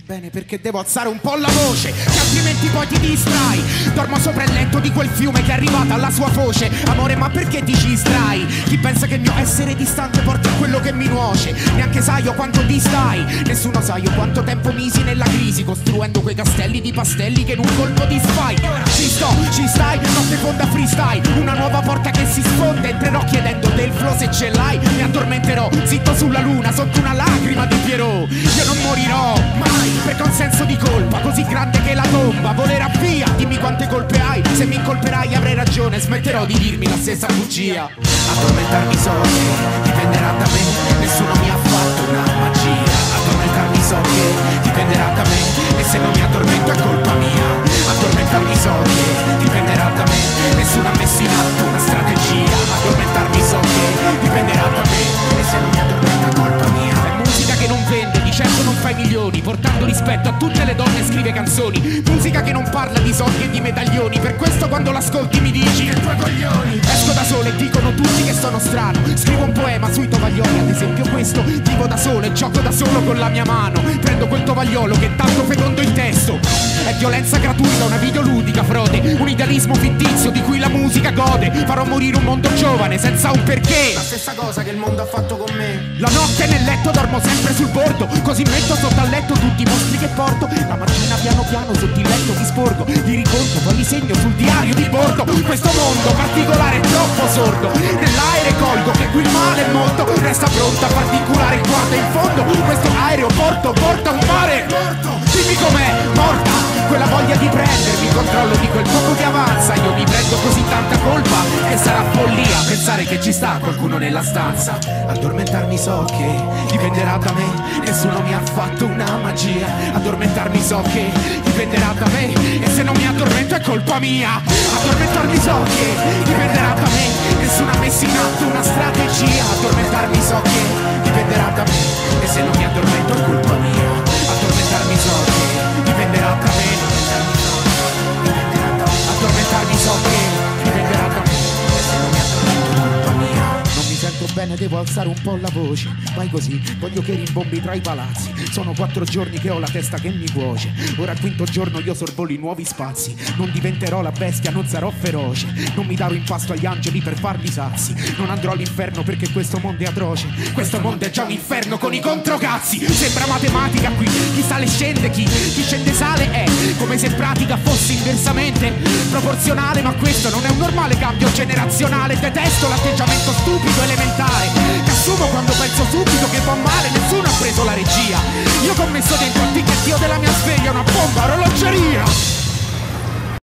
bene perché devo alzare un po' la voce, che altrimenti poi ti distrai. Dormo sopra il letto di quel fiume che è arrivata alla sua foce. Amore, ma perché ti ci distrai? Chi pensa che il mio essere distante porta a quello che mi nuoce? Neanche sai io quanto distai. Nessuno sa io quanto tempo misi nella crisi, costruendo quei castelli di pastelli che in un colpo disfai. Ci stai, notte fonda freestyle, una nuova porta che si sfonda. Entrerò chiedendo del flow se ce l'hai. Mi addormenterò, zitto sulla luna, sotto una lacrima di Pierrot. Io non morirò mai, perché ho un senso di colpa così grande che la tomba volerà via. Dimmi quante colpe hai, se mi incolperai avrai ragione. Smetterò di dirmi la stessa bugia. Addormentarmi so che dipenderà da me, nessuno mi ha fatto una magia. Addormentarmi so che dipenderà da me, e se non mi addormento è colpa mia. Addormentarmi so che dipenderà da me, nessuno ha messo in atto una strategia. Addormentarmi so che dipenderà da me, e se non mi addormento è colpa mia. È musica che non vende, di certo non fai milioni, portando rispetto a tutte le donne scrive canzoni. Musica che non parla di soldi e di medaglioni, per questo quando l'ascolti mi dici che tuoi coglioni. Esco da solo e dicono tutti che sono strano, scrivo un poema sui tovaglioli, ad esempio questo. Vivo da solo e gioco da solo con la mia mano, prendo quel tovagliolo che è tanto fecondo il testo. È violenza gratuita, una videoludica frode, un idealismo fittizio di cui la musica gode. Farò morire un mondo giovane senza un perché, la stessa cosa che il mondo ha fatto con me. La notte nel letto dormo sempre sul bordo, così metto sotto al letto tutti i mostri che porto. La mattina piano piano sotto il letto mi sporgo, li riconto, poi li segno sul diario di bordo. Questo mondo particolare è troppo sordo, nell'aere colgo che qui il male è molto. Resta pronta a farti curare, guarda in fondo, questo aeroporto porta un mare morto. Dimmi com'è, morta quella voglia di prendermi il controllo di quel poco che avanza. Io mi prendo così tanta colpa che sarà follia pensare che ci sta qualcuno nella stanza. Addormentarmi so che dipenderà da me, nessuno mi ha fatto una magia. Addormentarmi so che dipenderà da me, e se non mi addormento è colpa mia. Addormentarmi so che dipenderà da me, nessuno ha messo in atto una strategia. Addormentarmi so che dipenderà da me, e se non mi addormento è colpa mia. Addormentarmi so che dipenderà da me, addormentarmi so che dipenderà da me, e se non mi addormento è colpa mia. Non mi sento bene, devo alzare un po' la voce, vai così, voglio che rimbombi tra i palazzi. Sono 4 giorni che ho la testa che mi cuoce, ora al 5° giorno io sorvolo i nuovi spazi. Non diventerò la bestia, non sarò feroce, non mi darò in pasto agli angeli per farli sazi. Non andrò all'inferno perché questo mondo è atroce, questo mondo è già un inferno con i controcazzi. Sembra matematica qui, chi sale scende, chi scende sale. È come se pratica fosse inversamente proporzionale, ma questo non è un normale cambio generazionale. Detesto l'atteggiamento stupido elementare che assumo quando penso subito che va male. Nessuno ha preso la regia, io che ho messo dentro